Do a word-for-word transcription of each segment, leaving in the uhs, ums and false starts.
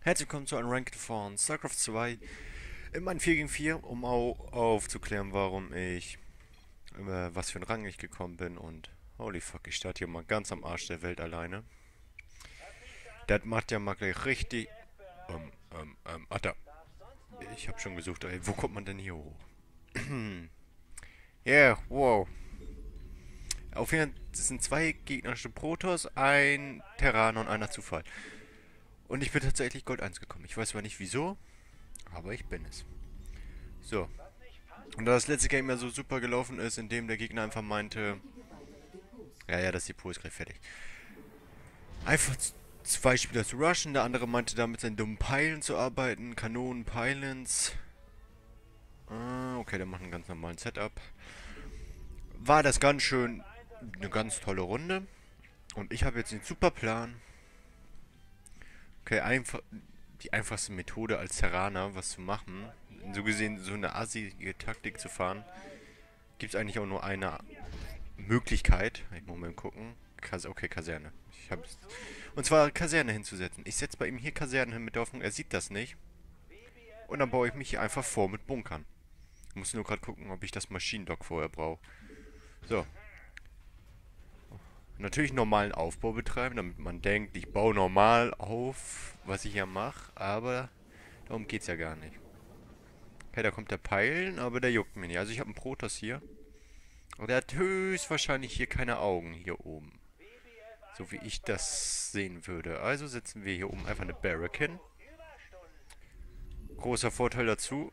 Herzlich willkommen zu Unranked von StarCraft zwei in meinem vier gegen vier, um auch aufzuklären, warum ich, äh, was für einen Rang ich gekommen bin und holy fuck, ich starte hier mal ganz am Arsch der Welt alleine. Das macht ja mal gleich richtig, ähm, ähm, ähm, ach da, ich habe schon gesucht, ey, wo kommt man denn hier hoch? Ja, yeah, wow. Auf jeden Fall sind zwei gegnerische Protoss, ein Terraner und einer Zufall. Und ich bin tatsächlich Gold eins gekommen. Ich weiß zwar nicht wieso, aber ich bin es. So. Und da das letzte Game ja so super gelaufen ist, indem der Gegner einfach meinte, ja, ja, das Depot ist gleich fertig. Einfach zwei Spieler zu rushen, der andere meinte da mit seinen dummen Peilen zu arbeiten, Kanonen, Pylons. Ah, okay, der macht einen ganz normalen Setup. War das ganz schön eine ganz tolle Runde. Und ich habe jetzt den super Plan. Okay, einfach die einfachste Methode als Terraner, was zu machen. So gesehen, so eine assige Taktik zu fahren. Gibt es eigentlich auch nur eine Möglichkeit. Ich muss mal gucken. Kas okay, Kaserne. Ich hab's. Und zwar Kaserne hinzusetzen. Ich setze bei ihm hier Kasernen hin mit der Hoffnung, er sieht das nicht. Und dann baue ich mich hier einfach vor mit Bunkern. Ich muss nur gerade gucken, ob ich das Maschinendock vorher brauche. So. Natürlich normalen Aufbau betreiben, damit man denkt, ich baue normal auf, was ich ja mache. Aber darum geht es ja gar nicht. Okay, da kommt der Peilen, aber der juckt mir nicht. Also ich habe einen Protoss hier. Und der hat höchstwahrscheinlich hier keine Augen hier oben. So wie ich das sehen würde. Also setzen wir hier oben einfach eine Barrack hin. Großer Vorteil dazu.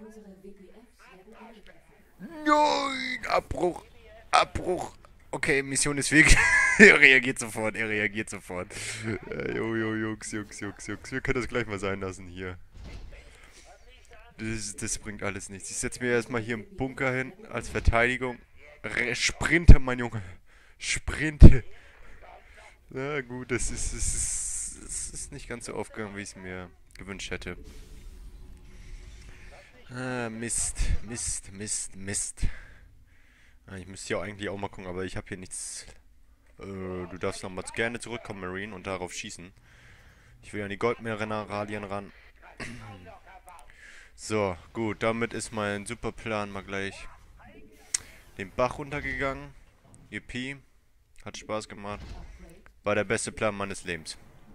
Nein! Abbruch! Abbruch! Okay, Mission ist weg. Er reagiert sofort, er reagiert sofort. Äh, jo, jo, Jungs, Jungs, Jungs, Jungs. Wir können das gleich mal sein lassen hier. Das, das bringt alles nichts. Ich setze mir erstmal hier einen Bunker hin als Verteidigung. Re Sprinte, mein Junge. Sprinte. Na gut, das ist, das ist, das ist nicht ganz so aufgegangen, wie ich es mir gewünscht hätte. Ah, Mist, Mist, Mist, Mist. Ah, ich müsste ja eigentlich auch mal gucken, aber ich habe hier nichts. Äh, du darfst nochmal gerne zurückkommen, Marine, und darauf schießen. Ich will an die Goldmineralien ran. So, gut, damit ist mein Superplan mal gleich den Bach runtergegangen. Yippie. Hat Spaß gemacht. War der beste Plan meines Lebens.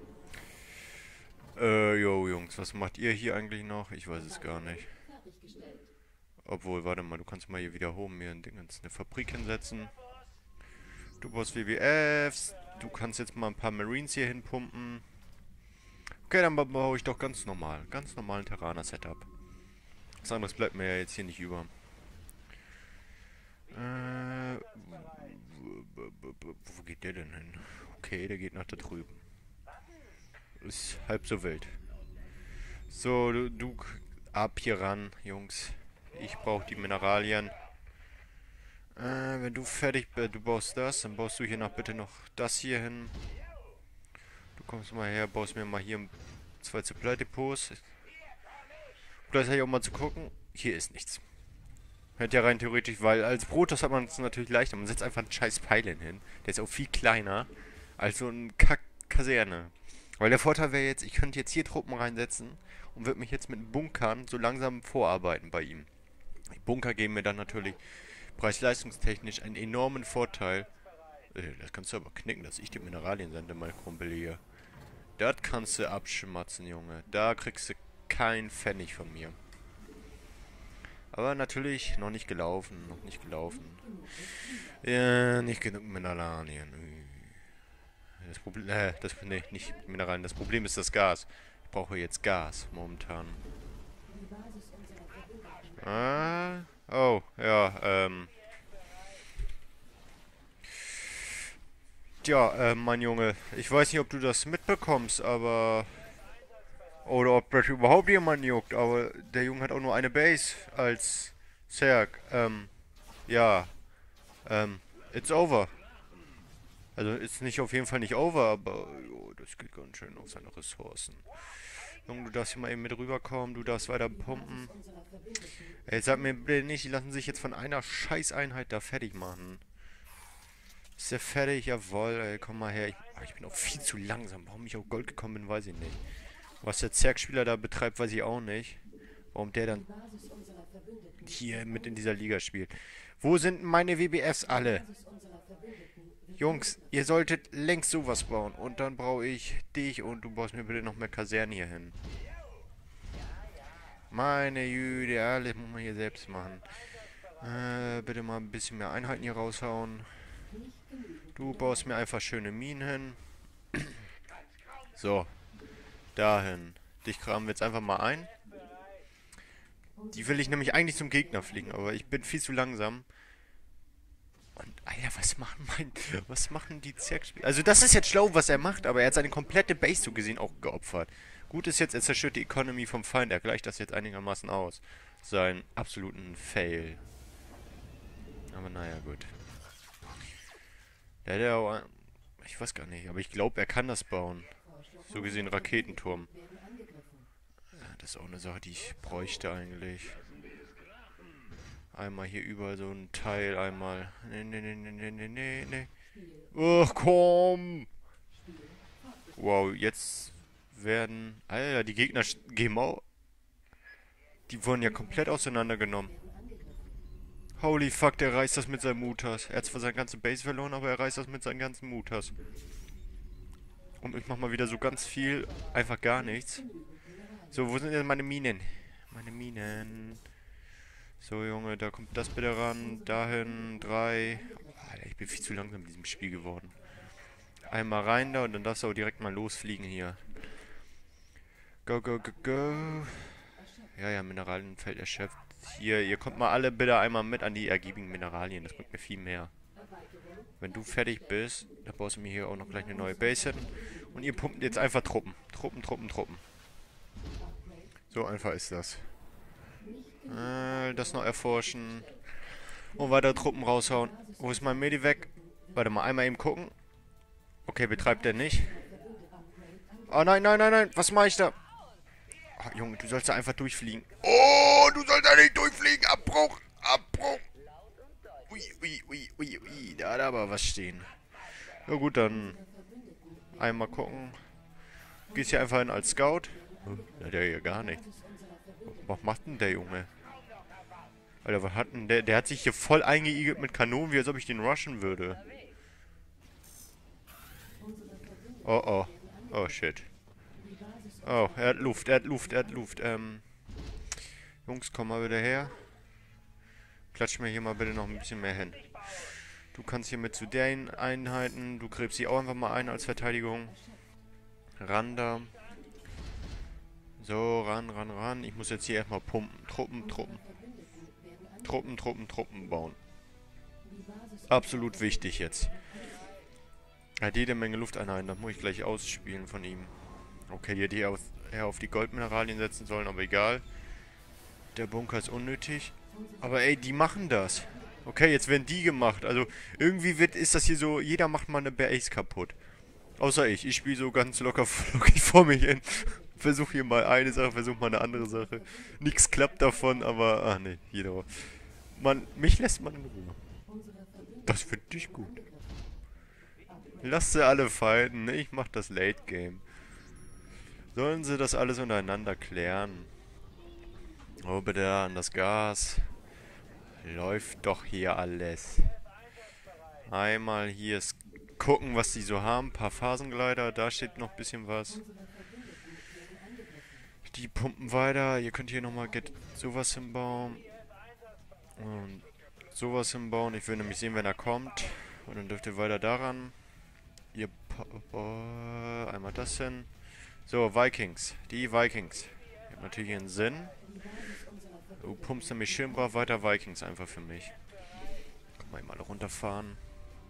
Äh, yo, Jungs, was macht ihr hier eigentlich noch? Ich weiß es gar nicht. Obwohl, warte mal, du kannst mal hier wieder oben mir ein Ding ins eine Fabrik hinsetzen. Du brauchst W W Fs. Du kannst jetzt mal ein paar Marines hier hinpumpen. Okay, dann baue ich doch ganz normal. Ganz normalen Terraner-Setup. Was anderes bleibt mir ja jetzt hier nicht über. Äh, wo geht der denn hin? Okay, der geht nach da drüben. Ist halb so wild. So, du, du ab hier ran, Jungs. Ich brauche die Mineralien. Äh, wenn du fertig bist, du baust das, dann baust du hier noch bitte noch das hier hin. Du kommst mal her, baust mir mal hier zwei Supply Depots. Gleichzeitig auch mal zu gucken. Hier ist nichts. Hätte ja rein theoretisch, weil als Protoss hat man es natürlich leichter. Man setzt einfach einen scheiß Pylon hin. Der ist auch viel kleiner als so ein Kack-Kaserne. Weil der Vorteil wäre jetzt, ich könnte jetzt hier Truppen reinsetzen und würde mich jetzt mit Bunkern so langsam vorarbeiten bei ihm. Die Bunker geben mir dann natürlich preis-leistungstechnisch einen enormen Vorteil. Äh, das kannst du aber knicken, dass ich die Mineralien sende, mein Kumpel hier. Das kannst du abschmatzen, Junge. Da kriegst du keinen Pfennig von mir. Aber natürlich noch nicht gelaufen, noch nicht gelaufen. Ja, nicht genug Mineralien. Das Problem, äh, das, nee, nicht Mineralien. Das Problem ist das Gas. Ich brauche jetzt Gas momentan. Ah, oh, ja, ähm. Tja, äh, mein Junge, ich weiß nicht, ob du das mitbekommst, aber... Oder ob das überhaupt jemand juckt, aber der Junge hat auch nur eine Base als Zerg. Ähm, ja, ähm, it's over. Also ist nicht auf jeden Fall nicht over, aber jo, das geht ganz schön auf seine Ressourcen. Junge, du darfst hier mal eben mit rüberkommen, du darfst weiter pumpen. Ey, sag mir bitte nicht, die lassen sich jetzt von einer Scheißeinheit da fertig machen. Ist der fertig? Jawohl, ey, komm mal her. Ich, ach, ich bin auch viel zu langsam. Warum ich auf Gold gekommen bin, weiß ich nicht. Was der Zergspieler da betreibt, weiß ich auch nicht. Warum der dann hier mit in dieser Liga spielt. Wo sind meine W B Fs alle? Jungs, ihr solltet längst sowas bauen. Und dann brauche ich dich und du baust mir bitte noch mehr Kasernen hier hin. Meine Güte, alles muss man hier selbst machen. Äh, bitte mal ein bisschen mehr Einheiten hier raushauen. Du baust mir einfach schöne Minen hin. So, dahin. Dich kramen wir jetzt einfach mal ein. Die will ich nämlich eigentlich zum Gegner fliegen, aber ich bin viel zu langsam. Und, Alter, was machen mein, was machen die Zergspieler? Also das ist jetzt schlau, was er macht, aber er hat seine komplette Base so gesehen auch geopfert. Gut ist jetzt, er zerstört die Economy vom Feind, er gleicht das jetzt einigermaßen aus. Sein absoluten Fail. Aber naja, gut. Der hat ja auch, ich weiß gar nicht, aber ich glaube, er kann das bauen. So gesehen Raketenturm. Ja, das ist auch eine Sache, die ich bräuchte eigentlich. Einmal hier überall so ein Teil, einmal. Nee, nee, nee, nee, nee, nee, nee. Ach komm! Wow, jetzt werden. Alter, die Gegner gehen auch. Die wurden ja komplett auseinandergenommen. Holy fuck, der reißt das mit seinem Mutas. Er hat zwar seine ganze Base verloren, aber er reißt das mit seinen ganzen Mutas. Und ich mach mal wieder so ganz viel. Einfach gar nichts. So, wo sind denn meine Minen? Meine Minen. So, Junge, da kommt das bitte ran. Dahin, drei. Oh, Alter, ich bin viel zu langsam in diesem Spiel geworden. Einmal rein da und dann darfst du auch direkt mal losfliegen hier. Go, go, go, go. Ja, ja, Mineralienfeld erschöpft. Hier, ihr kommt mal alle bitte einmal mit an die ergiebigen Mineralien. Das bringt mir viel mehr. Wenn du fertig bist, dann baust du mir hier auch noch gleich eine neue Base hin. Und ihr pumpt jetzt einfach Truppen. Truppen, Truppen, Truppen. So einfach ist das. Äh, das noch erforschen. Und weiter Truppen raushauen. Wo ist mein Medivac? Warte mal, einmal eben gucken. Okay, betreibt er nicht. Oh nein, nein, nein, nein. Was mache ich da? Oh, Junge, du sollst da einfach durchfliegen. Oh, du sollst da nicht durchfliegen. Abbruch, Abbruch. Ui, ui, ui, ui, ui. Da hat aber was stehen. Na gut, dann einmal gucken. Gehst hier einfach hin als Scout. Ja, der hier gar nicht. Was macht denn der Junge? Alter, was hat denn der? Der hat sich hier voll eingeigelt mit Kanonen, wie als ob ich den rushen würde. Oh, oh. Oh, shit. Oh, er hat Luft, er hat Luft, er hat Luft. Ähm, Jungs, komm mal wieder her. Klatsch mir hier mal bitte noch ein bisschen mehr hin. Du kannst hier mit zu den Einheiten. Du gräbst sie auch einfach mal ein als Verteidigung. Ran da. So, ran, ran, ran. Ich muss jetzt hier erstmal pumpen. Truppen, Truppen. Truppen, Truppen, Truppen bauen. Absolut wichtig jetzt. Er hat jede Menge Lufteinheiten. Das muss ich gleich ausspielen von ihm. Okay, die hätte ich auf, eher auf die Goldmineralien setzen sollen, aber egal. Der Bunker ist unnötig. Aber ey, die machen das. Okay, jetzt werden die gemacht. Also irgendwie wird, ist das hier so, jeder macht mal eine Base kaputt. Außer ich. Ich spiele so ganz locker flockig vor mich hin. Versuche hier mal eine Sache, versuche mal eine andere Sache. Nichts klappt davon, aber... Ach ne, jeder... Man, mich lässt man in Ruhe. Das finde ich gut. Lasst sie alle fighten. Ich mach das Late Game. Sollen sie das alles untereinander klären? Oh, bitte an das Gas. Läuft doch hier alles. Einmal hier gucken, was die so haben. Ein paar Phasengleiter. Da steht noch ein bisschen was. Die pumpen weiter. Ihr könnt hier nochmal sowas hinbauen. Und sowas hinbauen. Ich will nämlich sehen, wenn er kommt. Und dann dürft ihr weiter daran. Ihr oh, einmal das hin. So, Vikings. Die Vikings. Hat natürlich einen Sinn. Du pumpst nämlich schön brav weiter Vikings einfach für mich. Kann man mal runterfahren.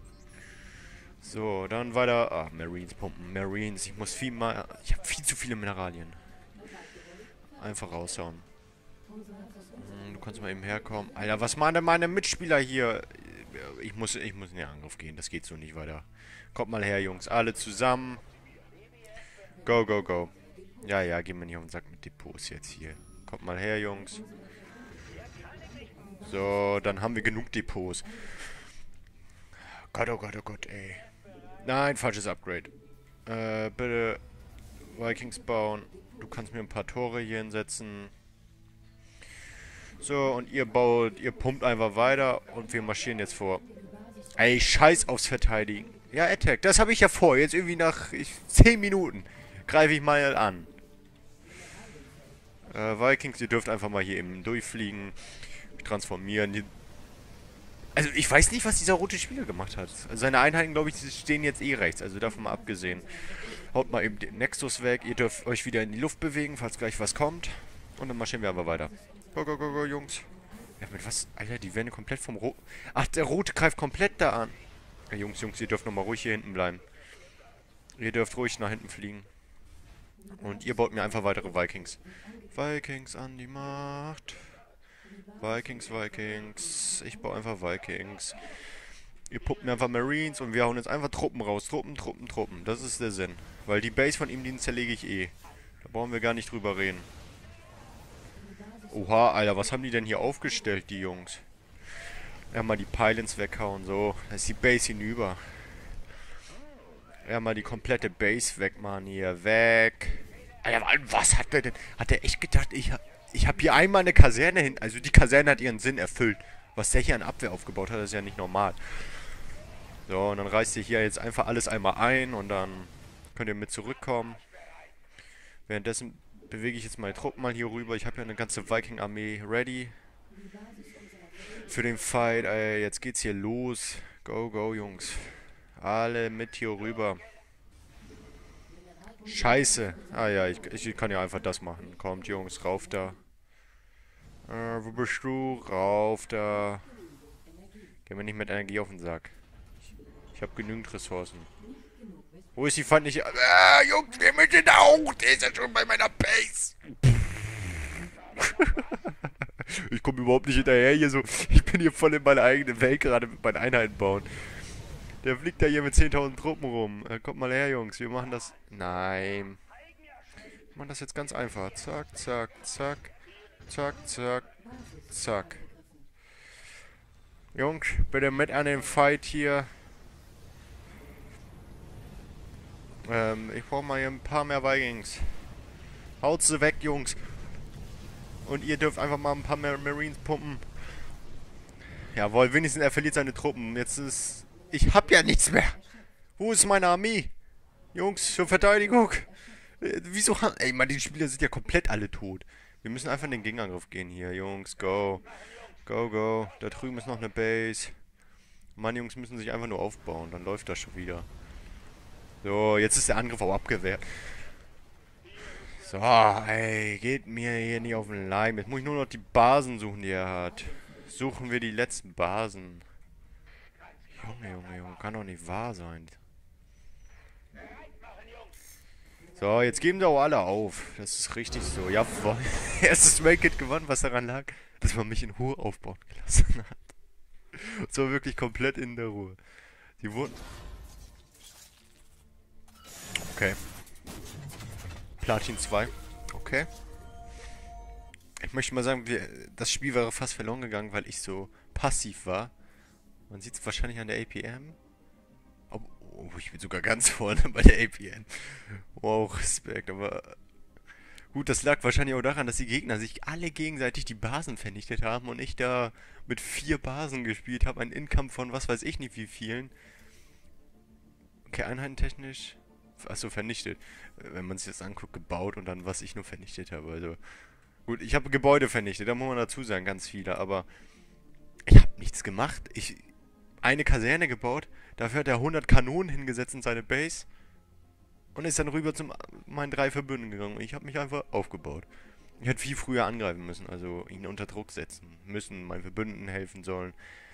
So, dann weiter. Ah, Marines pumpen. Marines. Ich muss viel mal. Ich habe viel zu viele Mineralien. Einfach raushauen. Hm, du kannst mal eben herkommen. Alter, was machen denn meine Mitspieler hier? Ich muss, ich muss in den Angriff gehen. Das geht so nicht weiter. Kommt mal her, Jungs. Alle zusammen. Go, go, go. Ja, ja, gehen wir nicht auf den Sack mit Depots jetzt hier. Kommt mal her, Jungs. So, dann haben wir genug Depots. Gott, oh Gott, oh Gott, ey. Nein, falsches Upgrade. Äh, bitte Vikings bauen. Du kannst mir ein paar Tore hier hinsetzen. So, und ihr baut, ihr pumpt einfach weiter und wir marschieren jetzt vor. Ey, scheiß aufs Verteidigen. Ja, Attack, das habe ich ja vor. Jetzt irgendwie nach ich, zehn Minuten greife ich mal an. Äh, Vikings, ihr dürft einfach mal hier eben durchfliegen. Transformieren. Also, ich weiß nicht, was dieser rote Spieler gemacht hat. Seine Einheiten, glaube ich, stehen jetzt eh rechts. Also, davon mal abgesehen. Haut mal eben den Nexus weg. Ihr dürft euch wieder in die Luft bewegen, falls gleich was kommt. Und dann marschieren wir aber weiter. Go, go, go, go, Jungs. Ja, mit was? Alter, die werden komplett vom Rot... Ach, der Rote greift komplett da an. Ja, Jungs, Jungs, ihr dürft nochmal ruhig hier hinten bleiben. Ihr dürft ruhig nach hinten fliegen. Und ihr baut mir einfach weitere Vikings. Vikings an die Macht. Vikings, Vikings. Ich baue einfach Vikings. Ihr puppt mir einfach Marines und wir hauen jetzt einfach Truppen raus. Truppen, Truppen, Truppen. Das ist der Sinn. Weil die Base von ihm, die zerlege ich eh. Da brauchen wir gar nicht drüber reden. Oha, Alter, was haben die denn hier aufgestellt, die Jungs? Ja, mal die Pylons weghauen, so. Da ist die Base hinüber. Ja, mal die komplette Base weg, Mann, hier. Weg. Alter, was hat der denn? Hat der echt gedacht, ich hab... Ich habe hier einmal eine Kaserne hin. Also die Kaserne hat ihren Sinn erfüllt. Was der hier an Abwehr aufgebaut hat, ist ja nicht normal. So, und dann reißt ihr hier jetzt einfach alles einmal ein und dann könnt ihr mit zurückkommen. Währenddessen bewege ich jetzt meine Truppen mal hier rüber. Ich habe ja eine ganze Viking-Armee ready. Für den Fight. Ey, jetzt geht's hier los. Go, go, Jungs. Alle mit hier rüber. Scheiße. Ah ja, ich, ich kann ja einfach das machen. Kommt, Jungs, rauf da. Äh, wo bist du? Rauf da. Geh mir nicht mit Energie auf den Sack. Ich, ich habe genügend Ressourcen. Wo ist die feindliche... Ah, Jungs, wir müssen da hoch. Der ist ja schon bei meiner Base. Ich komme überhaupt nicht hinterher hier so. Ich bin hier voll in meiner eigenen Welt gerade mit meinen Einheiten bauen. Der fliegt da hier mit zehntausend Truppen rum. Äh, kommt mal her, Jungs. Wir machen das... Nein. Wir machen das jetzt ganz einfach. Zack, zack, zack. Zack, zack, zack. Jungs, bitte mit an den Fight hier. Ähm, ich brauche mal hier ein paar mehr Vikings. Haut sie weg, Jungs. Und ihr dürft einfach mal ein paar mehr Marines pumpen. Jawohl, wenigstens er verliert seine Truppen. Jetzt ist... Ich hab ja nichts mehr. Wo ist meine Armee? Jungs, zur Verteidigung. Äh, wieso haben... Ey, man, die Spieler sind ja komplett alle tot. Wir müssen einfach in den Gegenangriff gehen hier, Jungs. Go. Go, go. Da drüben ist noch eine Base. Mann, Jungs müssen sich einfach nur aufbauen. Dann läuft das schon wieder. So, jetzt ist der Angriff auch abgewehrt. So, ey. Geht mir hier nicht auf den Leim. Jetzt muss ich nur noch die Basen suchen, die er hat. Suchen wir die letzten Basen. Junge, Junge, Junge. Kann doch nicht wahr sein. So, jetzt geben sie auch alle auf. Das ist richtig so. Jawohl. Erstes Make-It gewonnen, was daran lag, dass man mich in Ruhe aufbauen gelassen hat. So wirklich komplett in der Ruhe. Die wurden... Okay. Platin zwei. Okay. Ich möchte mal sagen, wir, das Spiel wäre fast verloren gegangen, weil ich so passiv war. Man sieht es wahrscheinlich an der A P M. Oh, oh, ich bin sogar ganz vorne bei der A P M. Wow, Respekt, aber... Gut, das lag wahrscheinlich auch daran, dass die Gegner sich alle gegenseitig die Basen vernichtet haben und ich da mit vier Basen gespielt habe. Ein Income von was weiß ich nicht wie vielen. Okay, einheitentechnisch... Achso, vernichtet. Wenn man sich das anguckt, gebaut und dann was ich nur vernichtet habe. Also... Gut, ich habe Gebäude vernichtet, da muss man dazu sagen, ganz viele, aber... Ich habe nichts gemacht. Ich... Eine Kaserne gebaut, dafür hat er hundert Kanonen hingesetzt in seine Base und ist dann rüber zu meinen drei Verbündeten gegangen. Ich habe mich einfach aufgebaut. Ich hätte viel früher angreifen müssen, also ihn unter Druck setzen müssen, meinen Verbündeten helfen sollen.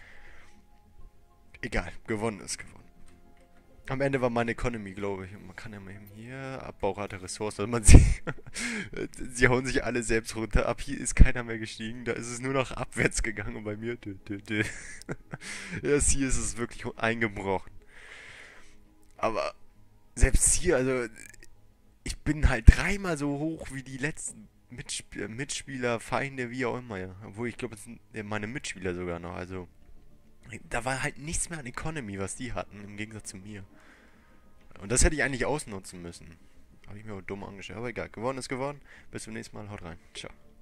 Egal, gewonnen ist gewonnen. Am Ende war meine Economy, glaube ich. Und man kann ja mal eben hier... Abbaurate Ressourcen. Also man sieht... Sie hauen sich alle selbst runter. Ab hier ist keiner mehr gestiegen. Da ist es nur noch abwärts gegangen. Und bei mir... Dö, dö, dö. Erst hier ist es wirklich eingebrochen. Aber... Selbst hier, also... Ich bin halt dreimal so hoch wie die letzten Mitspieler, Mitspieler Feinde, wie auch immer. Ja. Obwohl, ich glaube, es sind meine Mitspieler sogar noch. Also... Da war halt nichts mehr an Economy, was die hatten, im Gegensatz zu mir. Und das hätte ich eigentlich ausnutzen müssen. Habe ich mir auch dumm angestellt. Aber egal, gewonnen ist gewonnen. Bis zum nächsten Mal. Haut rein. Ciao.